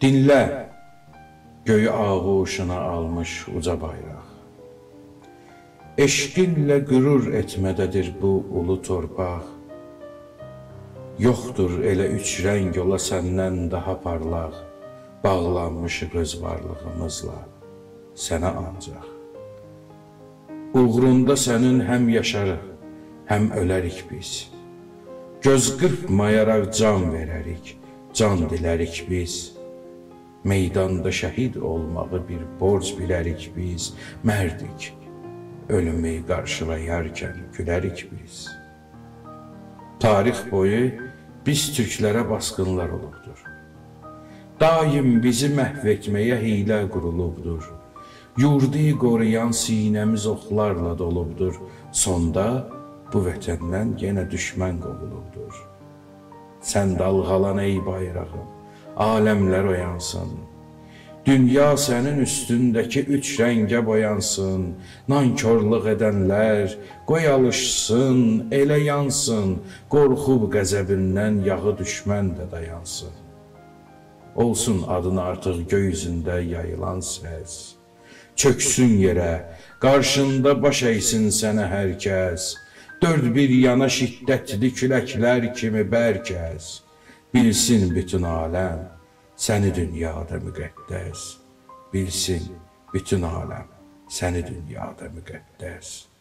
Dinlə, göyü ağuşuna almış uca bayraq. Eşqinlə qürur etmədədir bu ulu torpaq. Yoxdur elə üç rəng ola səndən daha parlaq, bağlanmışıq öz varlığımızla, sənə ancaq. Uğrunda sənin həm yaşarıq, həm ölərik biz. Göz qırpmayaraq can verərik, can dilərik biz. Meydanda şəhid olmağı bir borc bilərik biz, mərdik. Ölümü qarşılayarkən gülərik biz. Tarix boyu biz türklərə basqınlar olubdur. Daim bizi məhv etməyə hiylə qurulubdur. Yurdu qoruyan sinəmiz oxlarla dolubdur. Sonda bu vətəndən yenə düşmən qovulubdur. Sən dalğalan ey bayrağım, aləmlər oyansın. Dünya sənin üstündəki üç rəngə boyansın. Nankorluq edənlər qoy alışsın, elə yansın. Qorxub qəzəbindən yağı düşmən də dayansın. Olsun adın artıq göy üzündə yayılan səs. Çöksün yerə, qarşında baş əysin sənə hər kəs. Dörd bir yana şiddətli küləklər kimi bərkəs. Bilsin bütün aləm, səni dünyada müqəddəs. Bilsin bütün aləm, səni dünyada müqəddəs.